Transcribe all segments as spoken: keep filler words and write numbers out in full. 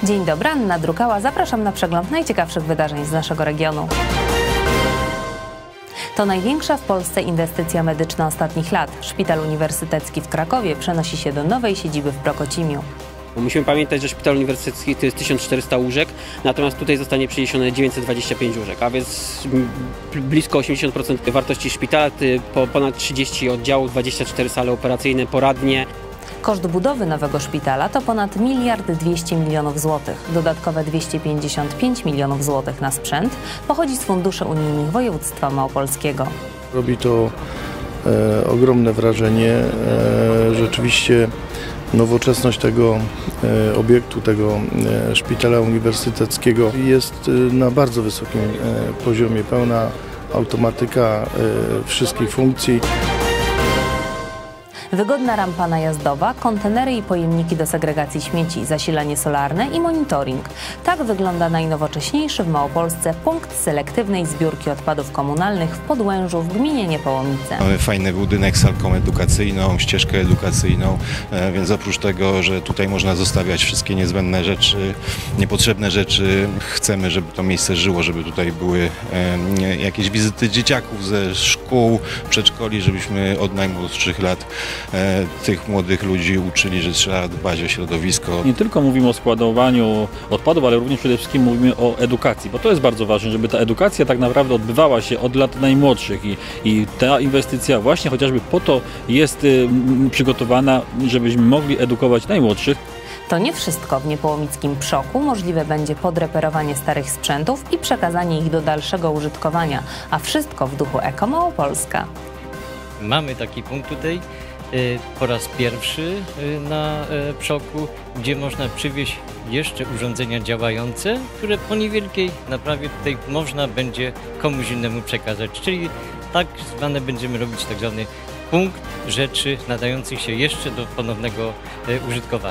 Dzień dobry, Anna Drukała. Zapraszam na przegląd najciekawszych wydarzeń z naszego regionu. To największa w Polsce inwestycja medyczna ostatnich lat. Szpital Uniwersytecki w Krakowie przenosi się do nowej siedziby w Prokocimiu. Musimy pamiętać, że szpital uniwersytecki to jest tysiąc czterysta łóżek, natomiast tutaj zostanie przeniesione dziewięćset dwadzieścia pięć łóżek, a więc blisko osiemdziesiąt procent wartości szpitala, ponad trzydzieści oddziałów, dwadzieścia cztery sale operacyjne, poradnie. Koszt budowy nowego szpitala to ponad miliard dwieście milionów złotych. Dodatkowe dwieście pięćdziesiąt pięć milionów złotych na sprzęt pochodzi z funduszy unijnych województwa małopolskiego. Robi to e, ogromne wrażenie. E, rzeczywiście nowoczesność tego e, obiektu, tego e, szpitala uniwersyteckiego jest e, na bardzo wysokim e, poziomie. Pełna automatyka e, wszystkich funkcji. Wygodna rampa najazdowa, kontenery i pojemniki do segregacji śmieci, zasilanie solarne i monitoring. Tak wygląda najnowocześniejszy w Małopolsce punkt selektywnej zbiórki odpadów komunalnych w Podłężu w gminie Niepołomice. Mamy fajny budynek, salką edukacyjną, ścieżkę edukacyjną, więc oprócz tego, że tutaj można zostawiać wszystkie niezbędne rzeczy, niepotrzebne rzeczy, chcemy, żeby to miejsce żyło, żeby tutaj były jakieś wizyty dzieciaków ze szkół, przedszkoli, żebyśmy od najmłodszych lat E, tych młodych ludzi uczyli, że trzeba dbać o środowisko. Nie tylko mówimy o składowaniu odpadów, ale również przede wszystkim mówimy o edukacji, bo to jest bardzo ważne, żeby ta edukacja tak naprawdę odbywała się od lat najmłodszych i, i ta inwestycja właśnie chociażby po to jest y, przygotowana, żebyśmy mogli edukować najmłodszych. To nie wszystko. W niepołomickim Przoku możliwe będzie podreperowanie starych sprzętów i przekazanie ich do dalszego użytkowania, a wszystko w duchu Eko Małopolska. Mamy taki punkt tutaj po raz pierwszy na Przoku, gdzie można przywieźć jeszcze urządzenia działające, które po niewielkiej naprawie tutaj można będzie komuś innemu przekazać. Czyli tak zwane będziemy robić tak zwany punkt rzeczy nadających się jeszcze do ponownego użytkowania.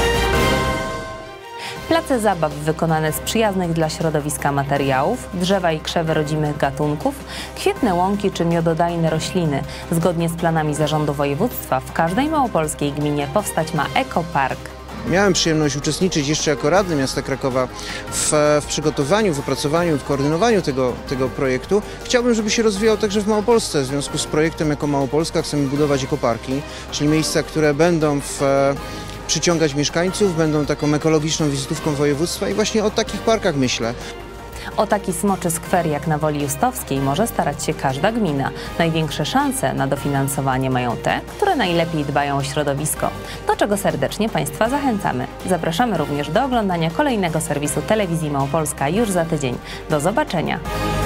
Place zabaw wykonane z przyjaznych dla środowiska materiałów, drzewa i krzewy rodzimych gatunków, kwietne łąki czy miododajne rośliny. Zgodnie z planami zarządu województwa w każdej małopolskiej gminie powstać ma ekopark. Miałem przyjemność uczestniczyć jeszcze jako radny miasta Krakowa w, w przygotowaniu, wypracowaniu, w koordynowaniu tego, tego projektu. Chciałbym, żeby się rozwijał także w Małopolsce. W związku z projektem Eko Małopolska chcemy budować ekoparki, czyli miejsca, które będą w przyciągać mieszkańców, będą taką ekologiczną wizytówką województwa i właśnie o takich parkach myślę. O taki smoczy skwer jak na Woli Justowskiej może starać się każda gmina. Największe szanse na dofinansowanie mają te, które najlepiej dbają o środowisko, do czego serdecznie Państwa zachęcamy. Zapraszamy również do oglądania kolejnego serwisu Telewizji Małopolska już za tydzień. Do zobaczenia!